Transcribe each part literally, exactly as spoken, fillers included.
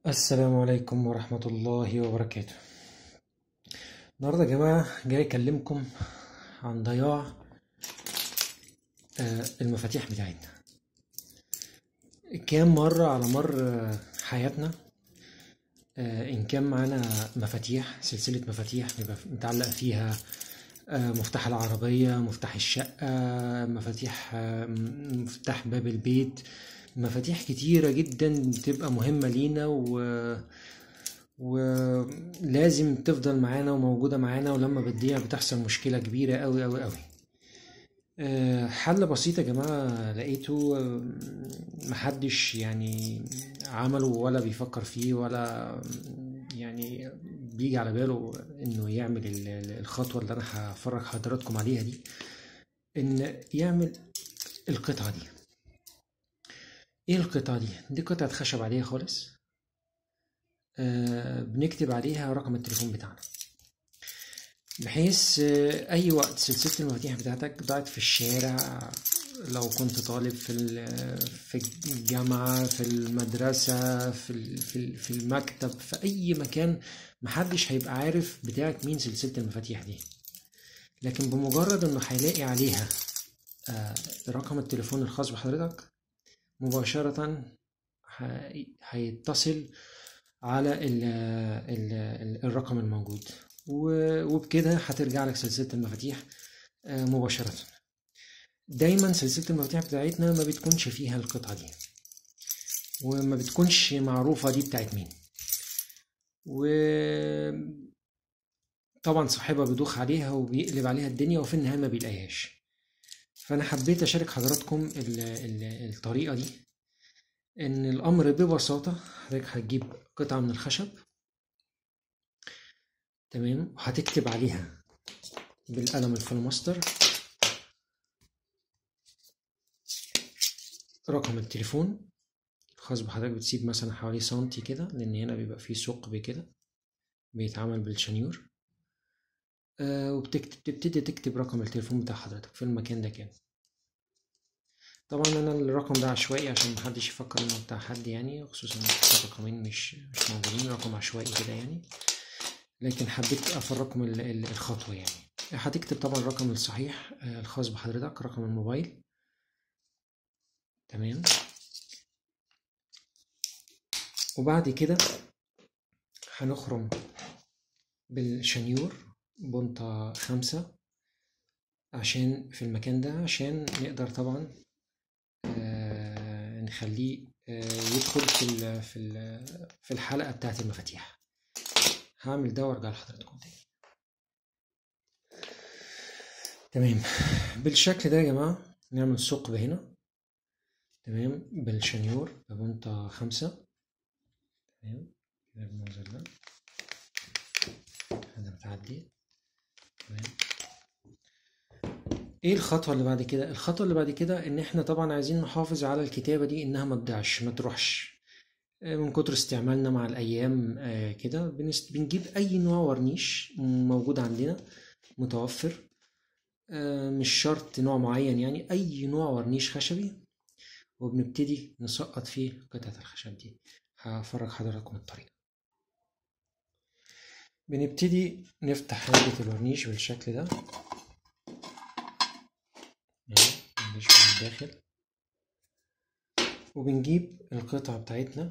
السلام عليكم ورحمة الله وبركاته. النهاردة يا جماعة جاي أكلمكم عن ضياع آه، المفاتيح بتاعتنا. كام مرة على مر آه، حياتنا، آه، إن كان معانا مفاتيح، سلسلة مفاتيح بيبقى متعلق فيها آه، مفتاح العربية، مفتاح الشقة، مفاتيح آه، مفتاح باب البيت، مفاتيح كتيرة جدا بتبقى مهمة لينا و ولازم تفضل معانا وموجودة معانا، ولما بتضيع بتحصل مشكلة كبيرة أوي أوي أوي. آه، حل بسيط يا جماعة لقيته، آه، محدش يعني عمله ولا بيفكر فيه ولا يعني بيجي على باله انه يعمل ال- ال- الخطوة اللي انا هفرج حضراتكم عليها دي، ان يعمل القطعة دي. ايه القطعة دي؟ دي قطعة خشب عادية خالص، آه، بنكتب عليها رقم التليفون بتاعنا، بحيث آه، أي وقت سلسلة المفاتيح بتاعتك ضاعت في الشارع، لو كنت طالب في ال- في الجامعة، في المدرسة، في ال- في ال- في المكتب، في أي مكان، محدش هيبقى عارف بتاعت مين سلسلة المفاتيح دي. لكن بمجرد إنه هيلاقي عليها آه، رقم التليفون الخاص بحضرتك، مباشرة ه- هيتصل على ال ال ال الرقم الموجود، و- وبكده هترجع لك سلسلة المفاتيح آه، مباشرة. دايما سلسلة المفاتيح بتاعتنا ما بتكونش فيها القطعة دي، وما بتكونش معروفة دي بتاعت مين، وطبعا صاحبها بيدوخ عليها وبيقلب عليها الدنيا وفي النهاية ما بيلاقيهاش. فأنا حبيت أشارك حضراتكم ال- ال- الطريقة دي. إن الأمر ببساطة، حضرتك هتجيب قطعة من الخشب، تمام، وهتكتب عليها بالقلم الفلوماستر رقم التليفون الخاص بحضرتك. بتسيب مثلا حوالي سنتي كده، لأن هنا بيبقى فيه ثقب كده بيتعمل بالشنيور، آه وبتكتب تبتدي تكتب رقم التليفون بتاع حضرتك في المكان ده كده. طبعا أنا الرقم ده عشوائي عشان محدش يفكر إنه بتاع حد يعني، خصوصا في رقمين مش مش موجودين، رقم عشوائي كده يعني. لكن حبيت أفرجكم ال- ال- الخطوة يعني. هتكتب طبعا الرقم الصحيح آه الخاص بحضرتك، رقم الموبايل، تمام. وبعد كده هنخرم بالشنيور بنطة خمسة عشان في المكان ده، عشان نقدر طبعا آه نخليه آه يدخل في ال في ال في الحلقة بتاعت المفاتيح. هعمل ده وارجع لحضراتكم تاني. تمام، بالشكل ده يا جماعة نعمل ثقب هنا، تمام، بالشنيور ببنطة خمسة، تمام كده بالمنظر ده. هذا بتعدي، تمام. ايه الخطوة اللي بعد كده؟ الخطوة اللي بعد كده ان احنا طبعا عايزين نحافظ على الكتابة دي انها ما تضيعش ما تروحش. آه، من كتر استعمالنا مع الايام آه، كده بنست- بنجيب اي نوع ورنيش موجود عندنا متوفر، آه، مش شرط نوع معين يعني، اي نوع ورنيش خشبي، وبنبتدي نسقط فيه قطعة الخشب دي. هفرج حضراتكم الطريقة. بنبتدي نفتح علبة الورنيش بالشكل ده، اهي الورنيش من الداخل، وبنجيب القطعة بتاعتنا،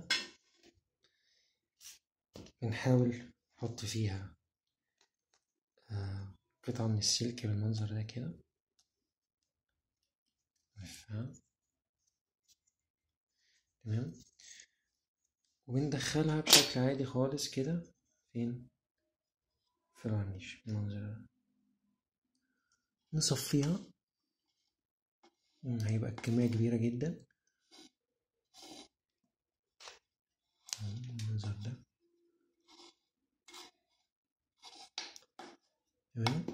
بنحاول نحط فيها آه، قطعة من السلك بالمنظر ده كده، نلفها، تمام، وبندخلها بشكل عادي خالص كده. فين؟ في الورنيش بالمنظر ده. نصفيها، مم، هيبقى الكمية كبيرة جدا، مم، بالمنظر ده، تمام.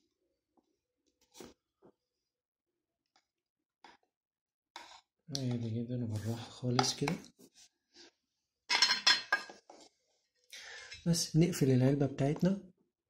عادي جدا وبالراحة خالص كده. بس نقفل العلبة بتاعتنا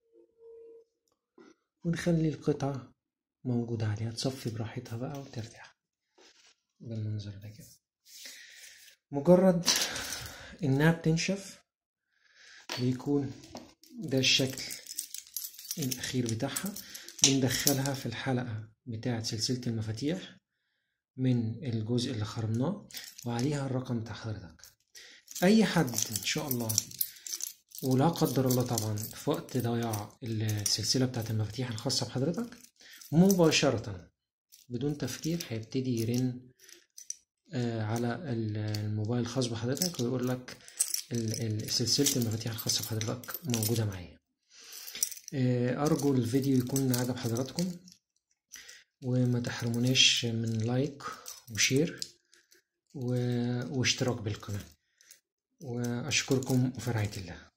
ونخلي القطعة موجودة عليها تصفي براحتها بقى وترتاح بالمنظر ده كده. مجرد انها بتنشف بيكون ده الشكل الاخير بتاعها. بندخلها في الحلقة بتاعة سلسلة المفاتيح من الجزء اللي خرمناه وعليها الرقم بتاع حضرتك. اي حد ان شاء الله ولا قدر الله طبعا في وقت ضياع السلسلة بتاعة المفاتيح الخاصة بحضرتك مباشرة بدون تفكير هيبتدي يرن على الموبايل الخاص بحضرتك ويقول لك سلسلة المفاتيح الخاصة بحضرتك موجودة معايا. أرجو الفيديو يكون عجب حضراتكم وما تحرموناش من لايك وشير واشتراك بالقناة، وأشكركم وفي رعاية الله.